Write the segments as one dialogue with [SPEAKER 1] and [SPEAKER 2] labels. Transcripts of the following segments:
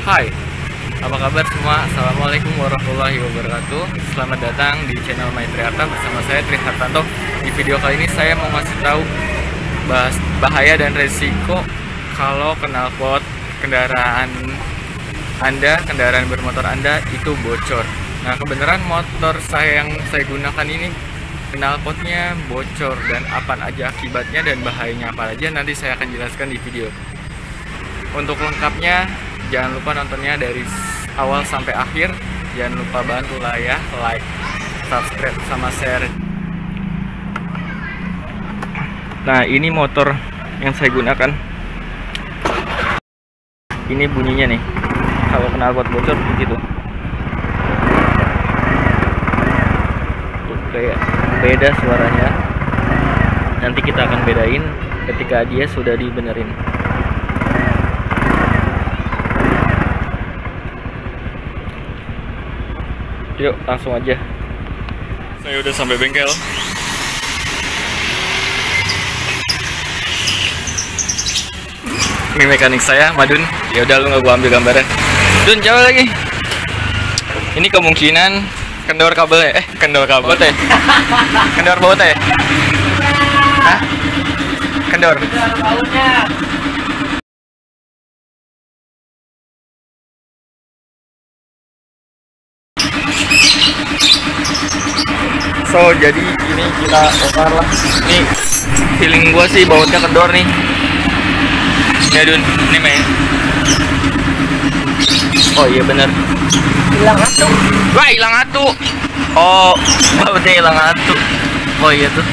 [SPEAKER 1] Hai, apa kabar semua? Assalamualaikum warahmatullahi wabarakatuh. Selamat datang di channel My Triharta bersama saya Tri Hartanto. Di video kali ini saya mau ngasih tahu bahaya dan resiko kalau knalpot kendaraan Anda, kendaraan bermotor Anda itu bocor. Nah, kebenaran motor saya yang saya gunakan ini knalpotnya bocor, dan apa aja akibatnya dan bahayanya apa aja nanti saya akan jelaskan di video. Untuk lengkapnya jangan lupa nontonnya dari awal sampai akhir. Jangan lupa bantu lah ya, like, subscribe, sama share. Nah, ini motor yang saya gunakan. Ini bunyinya nih kalau knalpot bocor begitu. Tuh, kayak beda suaranya. Nanti kita akan bedain ketika dia sudah dibenerin. Yuk, langsung aja. Saya udah sampai bengkel. Ini mekanik saya, Madun. Ya udah, lu nggak gua ambil gambarnya. Dun, coba lagi. Ini kemungkinan kendor kabelnya. Kendor kabel teh. Kendor baut teh. Hah? Kendor. Bautnya. So, jadi ini kita bongkar lah. Ini feeling gua sih bautnya kendor nih. Ya Dun, ini Mei. Oh iya bener. Hilang atu. Wah, hilang atu. Oh, bautnya hilang atu. Oh iya tuh.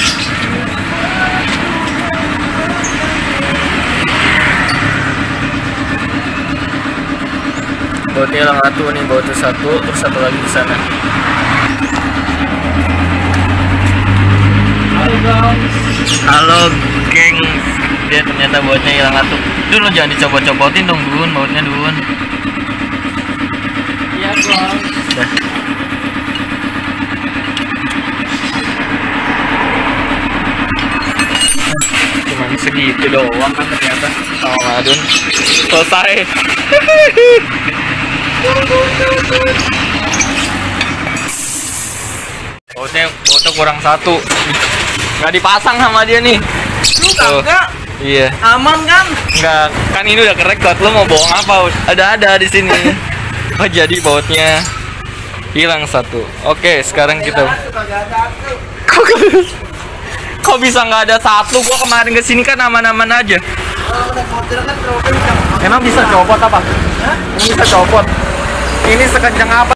[SPEAKER 1] Bautnya hilang atu nih, bautnya satu, terus satu lagi di sana. Halo geng, dia ternyata bautnya hilang atuh. Dun, lo jangan dicopot-copotin dong Dun, bautnya Dun. Iya bang. Dah. Cuman segitu doang kan ternyata. Oh Dun, selesai. Bautnya kurang satu. Nggak dipasang sama dia nih.
[SPEAKER 2] Lu kagak?
[SPEAKER 1] Iya.
[SPEAKER 2] Aman kan?
[SPEAKER 1] Nggak, kan ini udah kerekod. Lo mau bohong apa? Ada di sini. Oh, jadi bautnya hilang satu. Oke, sekarang kita. Kok bisa nggak ada satu? Gua kemarin kesini kan aman-aman aja. Emang bisa copot apa? Hah? Bisa copot. Ini sekencang apa?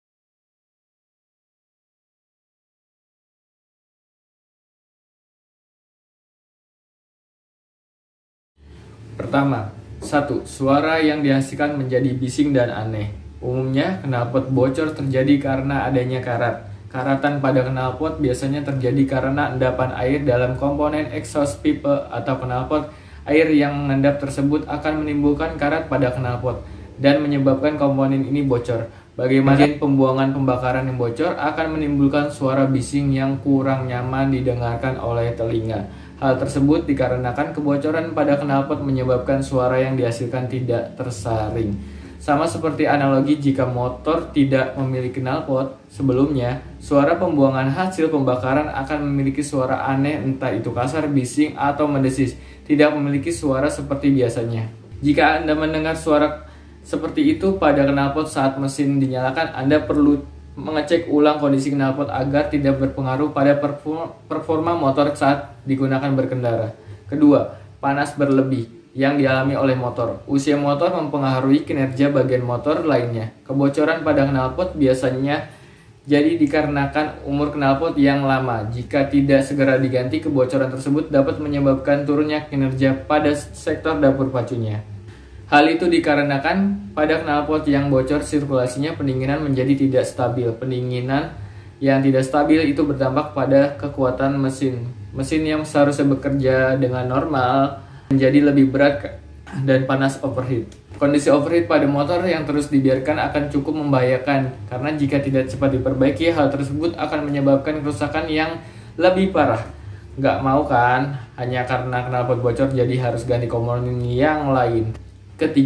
[SPEAKER 1] Pertama, 1. Suara yang dihasilkan menjadi bising dan aneh. Umumnya, knalpot bocor terjadi karena adanya karat. Karatan pada knalpot biasanya terjadi karena endapan air dalam komponen exhaust pipe atau knalpot. Air yang mengendap tersebut akan menimbulkan karat pada knalpot dan menyebabkan komponen ini bocor. Bagaimana pembuangan pembakaran yang bocor akan menimbulkan suara bising yang kurang nyaman didengarkan oleh telinga. Hal tersebut dikarenakan kebocoran pada knalpot menyebabkan suara yang dihasilkan tidak tersaring. Sama seperti analogi jika motor tidak memiliki knalpot sebelumnya, suara pembuangan hasil pembakaran akan memiliki suara aneh, entah itu kasar, bising, atau mendesis, tidak memiliki suara seperti biasanya. Jika Anda mendengar suara seperti itu pada knalpot saat mesin dinyalakan, Anda perlu mengecek ulang kondisi knalpot agar tidak berpengaruh pada performa motor saat digunakan berkendara. Kedua, panas berlebih yang dialami oleh motor. Usia motor mempengaruhi kinerja bagian motor lainnya. Kebocoran pada knalpot biasanya jadi dikarenakan umur knalpot yang lama. Jika tidak segera diganti, kebocoran tersebut dapat menyebabkan turunnya kinerja pada sektor dapur pacunya. Hal itu dikarenakan pada knalpot yang bocor sirkulasinya pendinginan menjadi tidak stabil. Pendinginan yang tidak stabil itu berdampak pada kekuatan mesin. Mesin yang seharusnya bekerja dengan normal menjadi lebih berat dan panas overheat. Kondisi overheat pada motor yang terus dibiarkan akan cukup membahayakan karena jika tidak cepat diperbaiki, hal tersebut akan menyebabkan kerusakan yang lebih parah. Nggak mau kan? Hanya karena knalpot bocor jadi harus ganti komponen yang lain. Ketiga,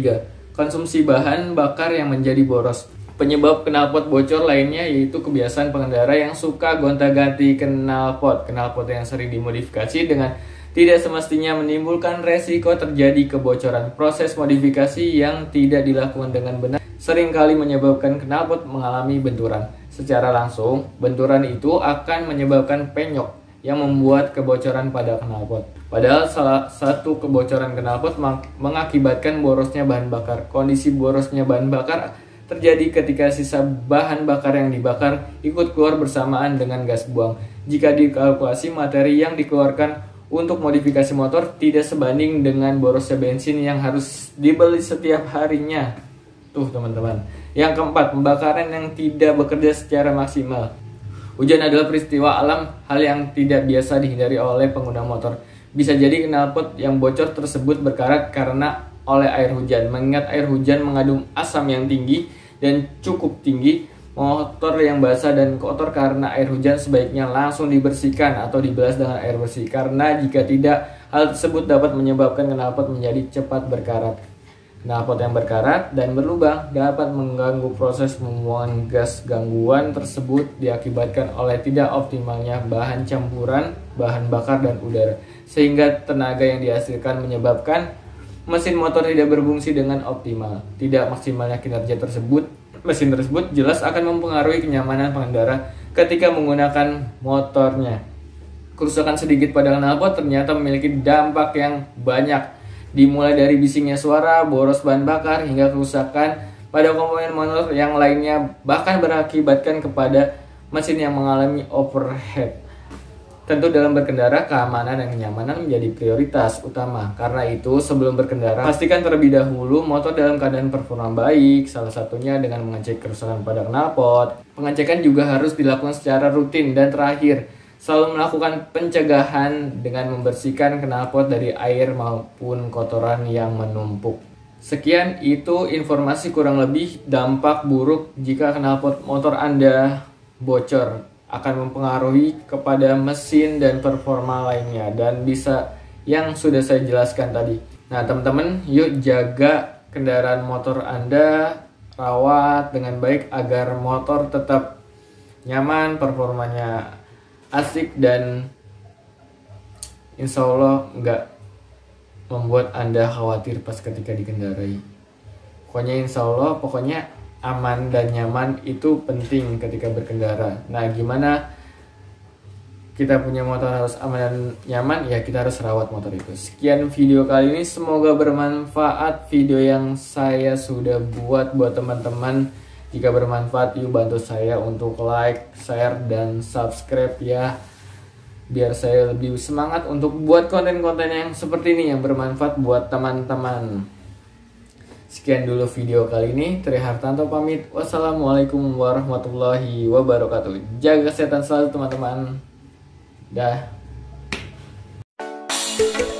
[SPEAKER 1] konsumsi bahan bakar yang menjadi boros. Penyebab knalpot bocor lainnya yaitu kebiasaan pengendara yang suka gonta-ganti knalpot. Knalpot yang sering dimodifikasi dengan tidak semestinya menimbulkan resiko terjadi kebocoran. Proses modifikasi yang tidak dilakukan dengan benar seringkali menyebabkan knalpot mengalami benturan. Secara langsung, benturan itu akan menyebabkan penyok yang membuat kebocoran pada knalpot. Padahal salah satu kebocoran knalpot mengakibatkan borosnya bahan bakar. Kondisi borosnya bahan bakar terjadi ketika sisa bahan bakar yang dibakar ikut keluar bersamaan dengan gas buang. Jika dikalkulasi materi yang dikeluarkan untuk modifikasi motor tidak sebanding dengan borosnya bensin yang harus dibeli setiap harinya. Tuh teman-teman. Yang keempat, pembakaran yang tidak bekerja secara maksimal. Hujan adalah peristiwa alam, hal yang tidak biasa dihindari oleh pengguna motor. Bisa jadi knalpot yang bocor tersebut berkarat karena oleh air hujan. Mengingat air hujan mengandung asam yang tinggi dan cukup tinggi, motor yang basah dan kotor karena air hujan sebaiknya langsung dibersihkan atau dibilas dengan air bersih. Karena jika tidak, hal tersebut dapat menyebabkan knalpot menjadi cepat berkarat. Knalpot yang berkarat dan berlubang dapat mengganggu proses pembuangan gas. Gangguan tersebut diakibatkan oleh tidak optimalnya bahan campuran, bahan bakar dan udara, sehingga tenaga yang dihasilkan menyebabkan mesin motor tidak berfungsi dengan optimal. Tidak maksimalnya kinerja mesin tersebut jelas akan mempengaruhi kenyamanan pengendara ketika menggunakan motornya. Kerusakan sedikit pada knalpot ternyata memiliki dampak yang banyak, dimulai dari bisingnya suara, boros bahan bakar, hingga kerusakan pada komponen motor yang lainnya, bahkan berakibatkan kepada mesin yang mengalami overheat. Tentu dalam berkendara, keamanan dan kenyamanan menjadi prioritas utama. Karena itu, sebelum berkendara, pastikan terlebih dahulu motor dalam keadaan performa baik, salah satunya dengan mengecek kerusakan pada knalpot. Pengecekan juga harus dilakukan secara rutin dan terakhir, selalu melakukan pencegahan dengan membersihkan knalpot dari air maupun kotoran yang menumpuk. Sekian itu informasi kurang lebih dampak buruk jika knalpot motor Anda bocor. Akan mempengaruhi kepada mesin dan performa lainnya, dan bisa yang sudah saya jelaskan tadi. Nah teman-teman, yuk jaga kendaraan motor Anda, rawat dengan baik agar motor tetap nyaman, performanya asik, dan insya Allah nggak membuat Anda khawatir pas ketika dikendarai. Pokoknya aman dan nyaman itu penting ketika berkendara. Nah, gimana kita punya motor harus aman dan nyaman? Ya, kita harus rawat motor itu. Sekian video kali ini, semoga bermanfaat video yang saya sudah buat buat teman-teman. Jika bermanfaat, yuk bantu saya untuk like, share, dan subscribe ya, biar saya lebih semangat untuk buat konten-konten yang seperti ini yang bermanfaat buat teman-teman. Sekian dulu video kali ini. Tri Hartanto pamit. Wassalamualaikum warahmatullahi wabarakatuh. Jaga kesehatan selalu teman-teman. Dah.